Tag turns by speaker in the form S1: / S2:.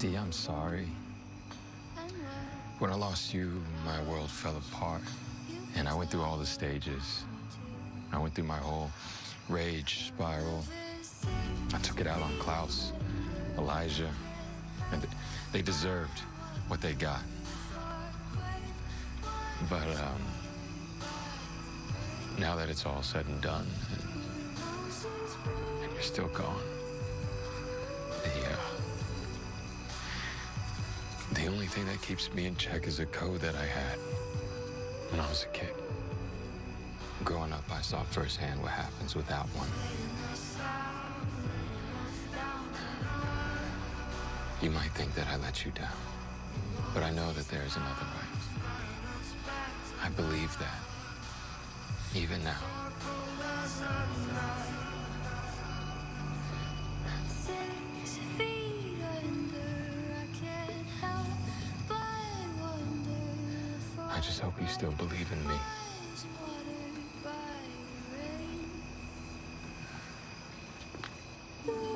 S1: Dee, I'm sorry. When I lost you, my world fell apart. And I went through all the stages. I went through my whole rage spiral. I took it out on Klaus, Elijah, and they deserved what they got. But now that it's all said and done, and you're still gone, the only thing that keeps me in check is a code that I had when I was a kid. Growing up, I saw firsthand what happens without one. You might think that I let you down, but I know that there's another way. I believe that, even now. I just hope you still believe in me.